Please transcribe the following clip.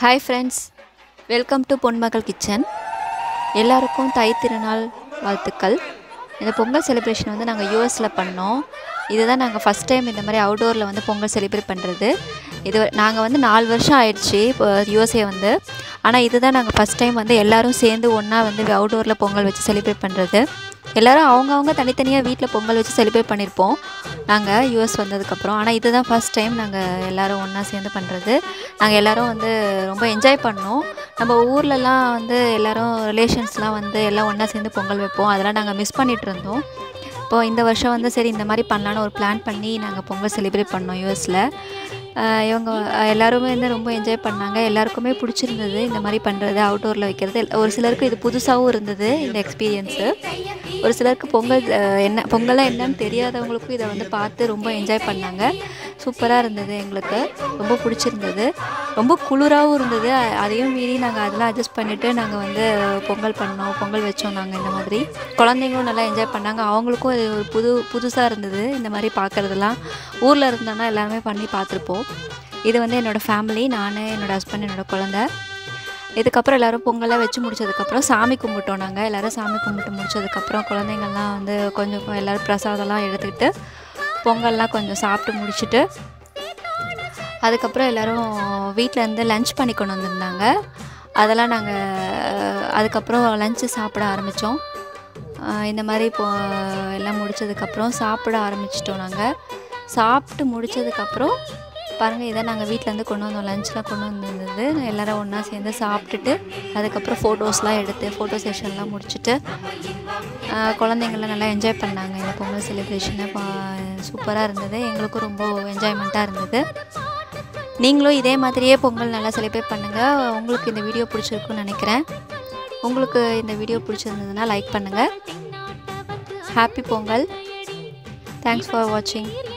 Hi friends, welcome to Ponmagal kitchen. எல்லாருக்கும் தை திருநாள் வாழ்த்துக்கள். இந்த பொங்கல் செலிப்ரேஷன் வந்து நாங்கள் யூஎஸில் பண்ணோம். இதுதான் நாங்கள் ஃபஸ்ட் டைம் இந்த மாதிரி அவுட்டோரில் வந்து பொங்கல் செலிப்ரேட் பண்ணுறது. இது நாங்கள் வந்து 4 வருஷம் ஆயிடுச்சு இப்போ யூஎஸ்ஏ வந்து. ஆனால் இதுதான் நாங்கள் ஃபஸ்ட் டைம் வந்து எல்லோரும் சேர்ந்து ஒன்றா வந்து அவுட்டோரில் பொங்கல் வச்சு செலிப்ரேட் பண்ணுறது. எல்லோரும் அவங்கவுங்க தனித்தனியாக வீட்டில் பொங்கல் வச்சு செலிப்ரேட் பண்ணியிருப்போம் நாங்கள் யூஎஸ் வந்ததுக்கப்புறம். ஆனால் இதுதான் ஃபஸ்ட் டைம் நாங்கள் எல்லோரும் ஒன்றா சேர்ந்து பண்ணுறது. நாங்கள் எல்லோரும் வந்து ரொம்ப என்ஜாய் பண்ணோம். நம்ம ஊர்லலாம் வந்து எல்லோரும் ரிலேஷன்ஸ்லாம் வந்து எல்லாம் ஒன்றா சேர்ந்து பொங்கல் வைப்போம். அதெல்லாம் நாங்கள் மிஸ் பண்ணிகிட்டு இருந்தோம். இப்போது இந்த வருஷம் வந்து சரி இந்த மாதிரி பண்ணலான்னு ஒரு பிளான் பண்ணி நாங்கள் பொங்கல் செலிப்ரேட் பண்ணோம் யூஎஸில். இவங்க எல்லாருமே வந்து ரொம்ப என்ஜாய் பண்ணாங்க. எல்லாருக்குமே பிடிச்சிருந்தது இந்த மாதிரி பண்ணுறது, அவுட்டோரில் வைக்கிறது. ஒரு சிலருக்கு இது புதுசாகவும் இருந்தது இந்த எக்ஸ்பீரியன்ஸு. ஒரு சிலருக்கு பொங்கல்லாம் என்னன்னு தெரியாதவங்களுக்கும் இதை வந்து பார்த்து ரொம்ப என்ஜாய் பண்ணாங்க. சூப்பராக இருந்தது, எங்களுக்கு ரொம்ப பிடிச்சிருந்தது. ரொம்ப குளிராகவும் இருந்தது. அதையும் மீறி நாங்கள் அதெல்லாம் அட்ஜஸ்ட் பண்ணிவிட்டு நாங்கள் வந்து பொங்கல் வச்சோம். நாங்கள் இந்த மாதிரி குழந்தைங்களும் நல்லா என்ஜாய் பண்ணாங்க. அவங்களுக்கும் அது ஒரு புதுசாக இருந்தது இந்த மாதிரி பார்க்குறதெல்லாம். ஊரில் இருந்தோன்னா எல்லாருமே பண்ணி பார்த்துருப்போம். இது வந்து என்னோடய ஃபேமிலி, நான், என்னோடய ஹஸ்பண்ட், என்னோடய குழந்தை. இதுக்கப்புறம் எல்லோரும் பொங்கல்லாம் வச்சு முடிச்சதுக்கப்புறம் சாமி கும்பிட்டோம். நாங்கள் எல்லோரும் சாமி கும்பிட்டு முடிச்சதுக்கப்புறம் குழந்தைங்கள்லாம் வந்து கொஞ்சம் எல்லோரும் பிரசாதம்லாம் எடுத்துக்கிட்டு பொங்கல்லாம் கொஞ்சம் சாப்பிட்டு முடிச்சுட்டு அதுக்கப்புறம் எல்லோரும் வீட்டிலேருந்து லன்ச் பண்ணி கொண்டு வந்திருந்தாங்க. அதெல்லாம் நாங்கள் அதுக்கப்புறம் லன்ச்சு சாப்பிட ஆரம்பித்தோம். இந்த மாதிரி எல்லாம் முடித்ததுக்கப்புறம் சாப்பிட ஆரம்பிச்சிட்டோம். நாங்கள் சாப்பிட்டு முடித்ததுக்கப்புறம் பாருங்கள், இதை நாங்கள் வீட்டிலேருந்து கொண்டு வந்தோம். லஞ்ச்லாம் கொண்டு வந்திருந்தது. எல்லோரும் ஒன்றா சேர்ந்து சாப்பிட்டுட்டு அதுக்கப்புறம் ஃபோட்டோஸ்லாம் எடுத்து ஃபோட்டோ செஷன்லாம் முடிச்சுட்டு குழந்தைங்கள்லாம் நல்லா என்ஜாய் பண்ணாங்க. இந்த பொங்கல் செலிப்ரேஷனை சூப்பராக இருந்தது. எங்களுக்கும் ரொம்ப என்ஜாய்மெண்ட்டாக இருந்தது. நீங்களும் இதே மாதிரியே பொங்கல் நல்லா செலிப்ரேட் பண்ணுங்கள். உங்களுக்கு இந்த வீடியோ பிடிச்சிருக்குன்னு நினைக்கிறேன். உங்களுக்கு இந்த வீடியோ பிடிச்சிருந்ததுன்னா லைக் பண்ணுங்கள். ஹாப்பி பொங்கல். தேங்க்ஸ் ஃபார் வாட்சிங்.